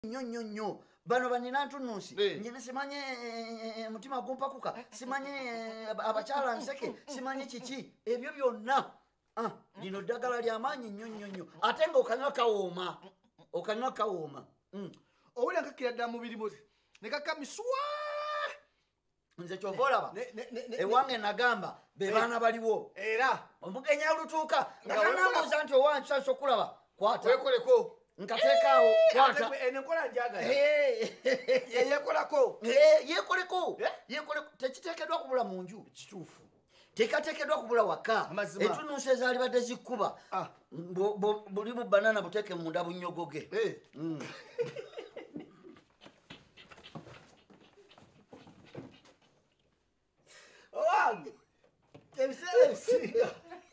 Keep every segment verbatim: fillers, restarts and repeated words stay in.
nnyo nnyo nnyo bano banina ntunusi njene simanye mutima gumpakuka simanye abakyala nseke simanye kiki ebyo byonna ah lino ddagala ly'amaanyi nnyo nnyo nnyo ate nga okanywa kawooma okanywa kawooma owulira nkakira ddala mubiri muti ne kakamiswa nze kyova olaba ewange nagamba be baana baliwo era omugenya olutuuka nga kanambuuza nti owange tusanisa okulaba kwata wekoleko nkateekaawo kwata enkola njagala yekolako yekoleko yekoleko tekiteekeddwa kubula mu nju kituufu tekateekeddwa kubula waka entunuusi ezaali badde zikkuba buli mu banana buteeke munda bunnyogoge owange ebiseera ebisinga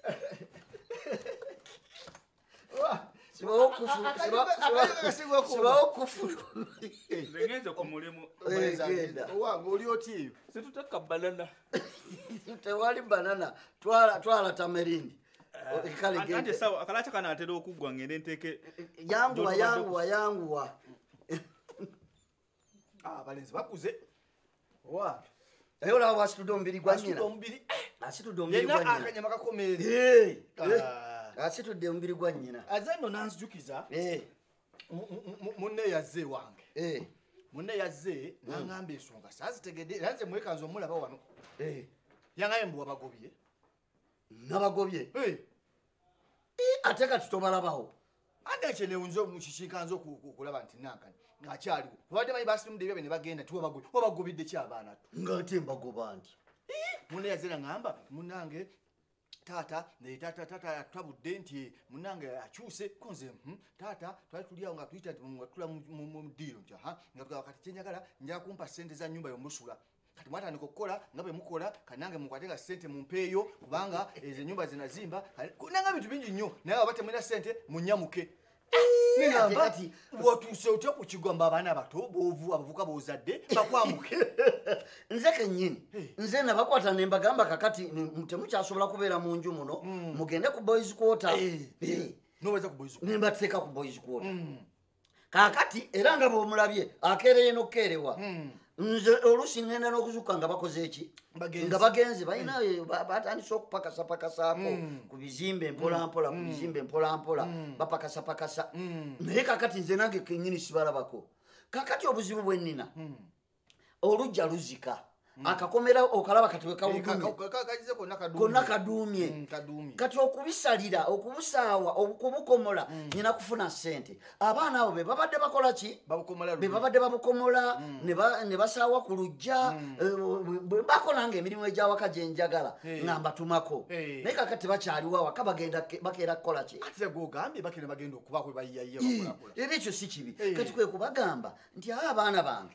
sibawo kufulu sibawo kufulu ngenze ku mulimu owange oli otyeyo situteka banana tewali banana twala tamerindi ante sawa akalacha kana atera okuggwa ngende nteeke yanguwa yanguwa yanguwa abalenzi bakuze owange naye olaba bwasitudde omubiri gwa nnyina asitudde omubiri gwa nnyina akanyama kakomeere asitudde omubiri gwa nnyina aze nno nanzijukiza munne yazze wange munne yazze naŋŋamba ensonga saazitegedde era nze mwekanza omulaba wano yaŋaye mbu wabagobye nabagobye ate kati tobalabawo ate ekyenewunze mukikinkanze okulaba nti nankani ngaakyaliwo babadde manyi basirimu debyabe ne bagenda ti wabagobidde ki abaana nga nte mbagoba nti munne yazze naŋŋamba munange taata ne taata taata twabudde nti munange akyuse konze taata twali tuliawo nga tuyita nga tula mu ddiiro nti aha nga tugaba kati kyenjagala njala kumpa ssente za nnyumba yomusula kati mwatandika okukola nga bwe mukola kanange mukwate nga ssente mumpeeyo kubanga ezo ennyumba zinazimba nanga bintu bingi nnyo naye waba temulina ssente munnyamuke nengamba watuuse otya ku kigwamba abaana abato boovu abavuka boozadde bakwamuke nze kennyini nze nabakwata ne mbagamba kakati temukyasobola kubeera mu nju muno mugende ku boys quarter ne mbateeka ku boys quarter kakati era nga bw'omulabye akeereye n'okukeerewa nze oluusi ngenda n'okuzuka nga bakoze eki nga bagenzi balina batandise okupakasapakasaako ku bizimbe mpolampola ku bizimbe mpolampola bapakasapakasa naye kakati nze nange kennyini sibalabako kakati obuzibu bwe nnina olujja luzika akakomera okalaba kati konna kaduumye kati okubisalira okubusaawa okubukomola nyina kufuna ssente abaana abo be babadde bakola ki be babadde babukomola ne basaawa ku lujja bakola nga emirimu egyawaka gye njagala nga mbatumako naye kakati bakyaliwo awaka bakeera kukola ki era ekyo si kibi kati kwe kubagamba nti awo abaana bange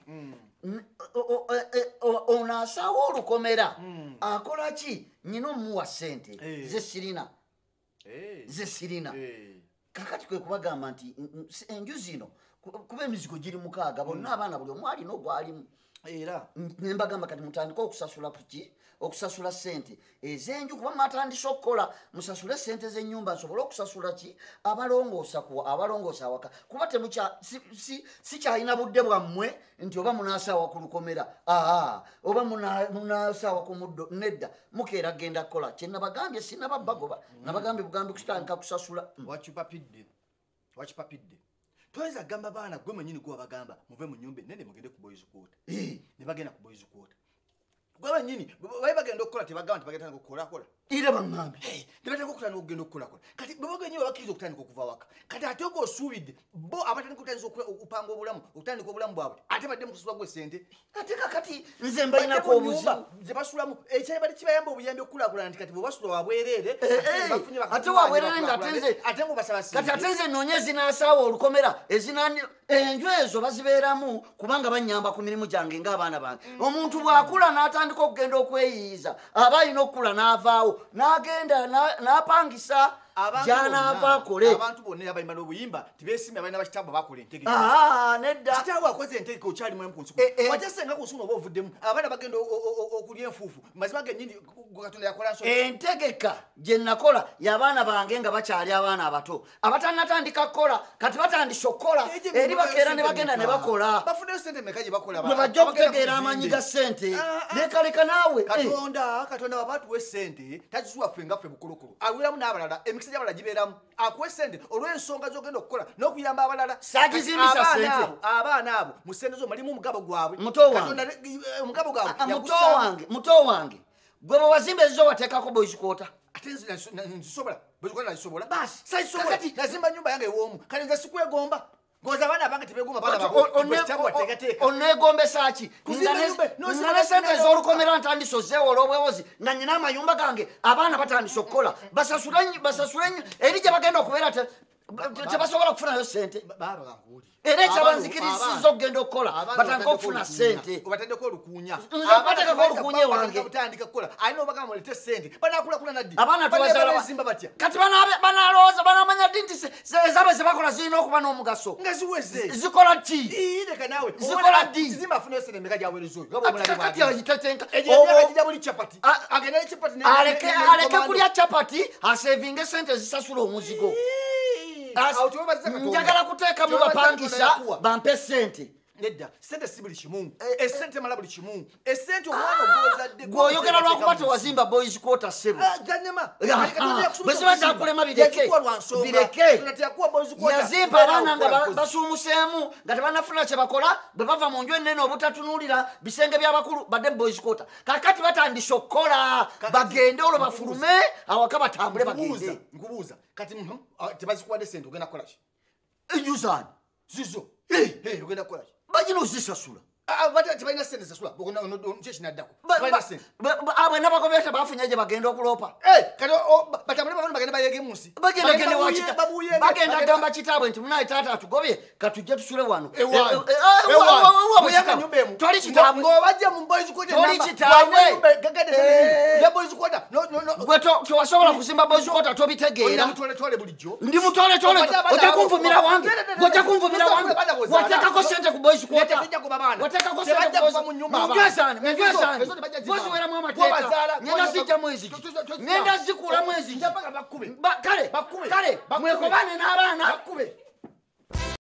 onasaawa olukomera akola ki nyina omuwa ssente ze sirina ze sirina kakati kwe kubagamba nti enju zino kuba emizigo giri mukaaga bonna abaana buli omu alina ogwalimu era nembagamba kati mutandika okusasula kuki okusasula ssente ez'enju kuba mwatandise okukola musasule ssente z'ennyumba nsobole okusasula ki abalongoosa abalongoosa awaka kuba sikyalina budde bwammwe nti oba munaasaawa ku lukomera aa oba munaasaawa ku muddo nedda mukeera genda kukola kyenabagambye sinababbagoba nabagambye bugambi kutandika kusasula wakipapidde wakipapidde toyinza kugamba baana gwe mwenyini gwe wabagamba muve mu nnyumba ennene mugende ku boys quarter ne bagenda ku boys quarter gwe bennyini bali bagenda okukola tebagamba nti bagenda okukolakola era baŋŋambe ne batandika okutandika okugenda okukolakola kati bwe bagenyi babakkiriza okutandika okuva waka kati ate oga osuubidde bo abatandika okutandisa okupanga obulamu okutandika obulamu bwabwe ate badde mukusula gwe ssente ate kakati nze mbalinako obuzibu ze basulamu ekyali bali kibayamba obuyambi okukulakulana nti kati bwe basula wabwereere ate wabwereere ate ngo basaba kati ate nze noonye ezinasaawa olukomera ezinani enju ezo bazibeeramu kubanga bannyamba ku mirimu gyange ng'abaana bange omuntu bw'akula n'atandika okugenda okweyiyiza aba alina okukula n'avaawo n'agenda n'apangisa jana avakole abantu bonna abayimba n'obuyimba tibeesimye abalina bakitabo bakola entegeka ah nedda kitabo akoze entegeka okyali mwemu ku nsuku wajasenga ku nsuku oba ovuddemu abaana bagenda okulya enfuufu mazima gennyini Katonda yakola nso entegeka gye nakola y'abaana bange nga bakyali abaana abato abatannatandika kukola kati batandise okukola eri bakeera ne bagenda ne bakola bafuneyo sente meka gye bakola bwe bajja okutegeera amanyi ga ssente lekaleka naawe katonda katonda wabatuwa essente tagisuwa ffe nga ffe bukulukulu awiramu n'abalala emikisa gy'abalala gibeeramu akuwa essente olw'ensonga z'ogenda okukola n'okuyamba abalala sagizimbisa ssente abaana abo mu ssente zo malimu omugabo gwabwe muto wange omugabo gwabwe muto wange muto wange gwe bwe wazimba ezizo wateekako boys quarter ate nzisobola boys quarter nazisobola basi sayisobola nazimba nyumba yange ew'omu kale nze sikwegomba ngoza abaana bange tebegomba baana oneegombesa ki nga ne sente ez'olukomera ntandise ozzeewo olw'obwewozi nga nyina amayumba gange abaana batandise okukola basasule nnyo eri gye bagenda okubeera tebasobola kufunayo sente era ekyabanzikirisiza okugenda okukola batandika okufuna sente obateddeko olukuunya bateekako olukuunya wange batandika kukola alina obagamba mulete sente banakulakula naddi abaana tubazimba batya kati banalowooza banamanya ddi nti ezaabwe ze bakola zirina okuba n'omugaso nga ziweze zikola ki leka nawe zikola ddi kizimba afunayo sente meka gyaweereza oyo kati ayitatenka ejyagijja buli capati agenda ne capati aleke kulya capati asevinge sente zisasula omuzigo njagala kuteekamu bapangisa bampe sente nedda sente si buli kimu esente mala buli kimu esente omwana ogwozadde gwoyogera lwakuba tewazimba boys quarter sebo bwe ziba zakulema bireke bireke yazimba abaana nga basuumuseemu nga tebanafuna kye bakola bwe bava mu nju ennene obutatunuulira bisenge by'abakulu badde mu boys quarter kakati batandise okukola bagende olwo bafulume awaka batambule bagende nkubuuza kati tebazikuwadde sente ogenda kukola ki enju zaani zizo ogenda kukola ki bagina ozisasula tebalina sente zasula kyekinaddako abwe nabagobeta bafunye gye bagenda okulopa batambule bavana bagenda bayege munsi bagenda gamba kitaabwe nti munaye taata atugobye katujje tusule wano toli kitaabwe tewasobola kuzimba boys quarter tobitegeera ndi mutoletole ojja kunvumira wange ojja kunvumira wange wateekako sente ku boys quarter wateekako sente munjwezane munjwezane boziweramu amateeka ngenda zijja mwezi ngenda zikula mwezi kale kale mwekobane n'abaana